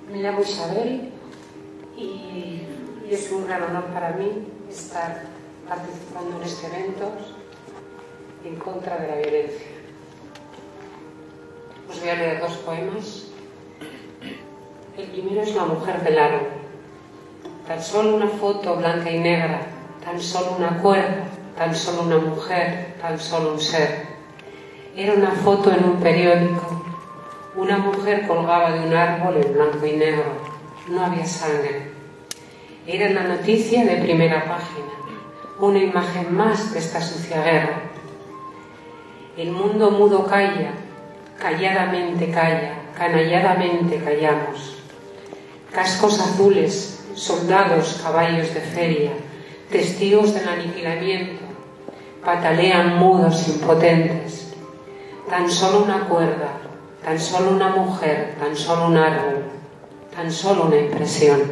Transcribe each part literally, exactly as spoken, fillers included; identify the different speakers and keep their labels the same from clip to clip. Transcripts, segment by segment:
Speaker 1: Me llamo Isabel y, y es un gran honor para mí estar participando en este evento en contra de la violencia. Os voy a leer dos poemas. El primero es La mujer del árbol. Tan solo una foto blanca y negra, tan solo una cuerda, tan solo una mujer, tan solo un ser. Era una foto en un periódico. Una mujer colgaba de un árbol en blanco y negro. No había sangre. Era la noticia de primera página. Una imagen más de esta sucia guerra. El mundo mudo calla, calladamente calla, canalladamente callamos. Cascos azules, soldados, caballos de feria, testigos del aniquilamiento, patalean mudos, impotentes. Tan solo una cuerda, tan solo una mujer, tan solo un árbol, tan solo una impresión.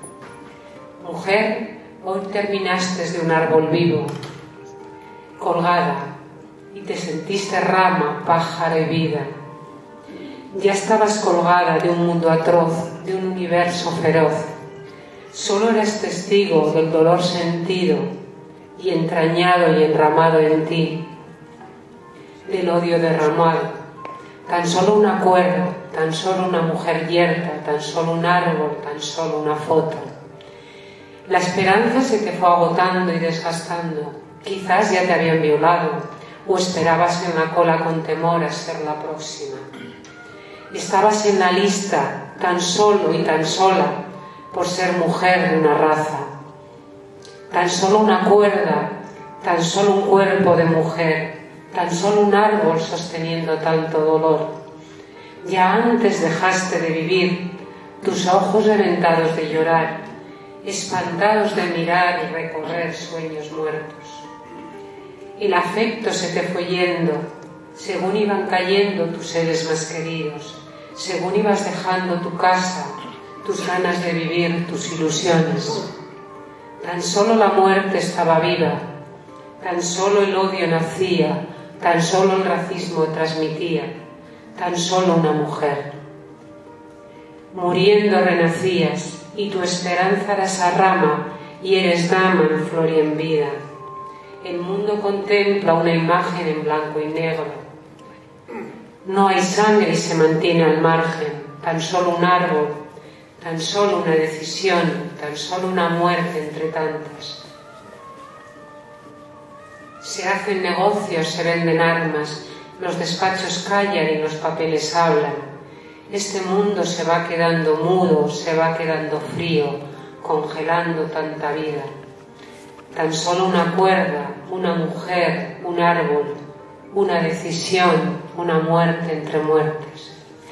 Speaker 1: Mujer, hoy terminaste de un árbol vivo, colgada, y te sentiste rama, pájaro y vida. Ya estabas colgada de un mundo atroz, de un universo feroz. Solo eras testigo del dolor sentido y entrañado y enramado en ti, del odio derramado. Tan solo una cuerda, tan solo una mujer yerta, tan solo un árbol, tan solo una foto. La esperanza se te fue agotando y desgastando. Quizás ya te habían violado o esperabas en la cola con temor a ser la próxima. Estabas en la lista tan solo y tan sola por ser mujer de una raza. Tan solo una cuerda, tan solo un cuerpo de mujer, tan solo un árbol sosteniendo tanto dolor. Ya antes dejaste de vivir, tus ojos reventados de llorar, espantados de mirar y recorrer sueños muertos. El afecto se te fue yendo, según iban cayendo tus seres más queridos, según ibas dejando tu casa, tus ganas de vivir, tus ilusiones. Tan solo la muerte estaba viva, tan solo el odio nacía, tan solo el racismo transmitía, tan solo una mujer. Muriendo renacías, y tu esperanza era esa rama, y eres dama en flor y en vida. El mundo contempla una imagen en blanco y negro. No hay sangre y se mantiene al margen, tan solo un árbol, tan solo una decisión, tan solo una muerte entre tantas. Se hacen negocios, se venden armas, los despachos callan y los papeles hablan. Este mundo se va quedando mudo, se va quedando frío, congelando tanta vida. Tan solo una cuerda, una mujer, un árbol, una decisión, una muerte entre muertes.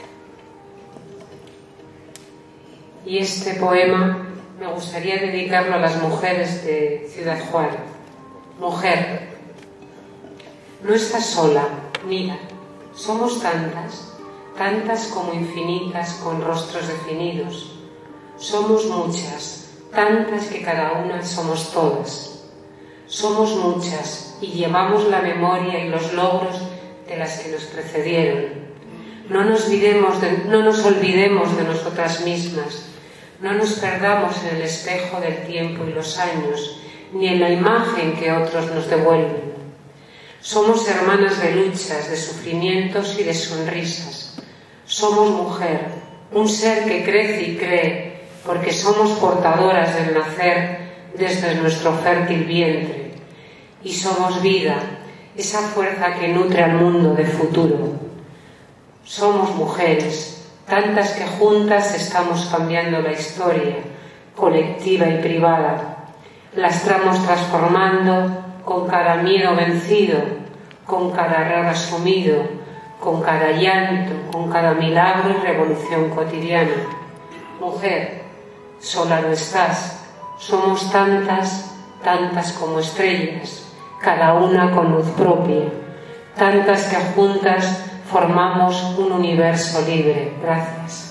Speaker 1: Y este poema me gustaría dedicarlo a las mujeres de Ciudad Juárez. Mujer, no estás sola, mira, somos tantas, tantas como infinitas con rostros definidos. Somos muchas, tantas que cada una somos todas. Somos muchas y llevamos la memoria y los logros de las que nos precedieron. No nos olvidemos de, no nos olvidemos de nosotras mismas, no nos perdamos en el espejo del tiempo y los años, ni en la imagen que otros nos devuelven. Somos hermanas de luchas, de sufrimientos y de sonrisas. Somos mujer, un ser que crece y cree, porque somos portadoras del nacer desde nuestro fértil vientre. Y somos vida, esa fuerza que nutre al mundo de futuro. Somos mujeres, tantas que juntas estamos cambiando la historia, colectiva y privada. La estamos transformando con cada miedo vencido, con cada error asumido, con cada llanto, con cada milagro y revolución cotidiana. Mujer, sola no estás, somos tantas, tantas como estrellas, cada una con luz propia, tantas que juntas formamos un universo libre. Gracias.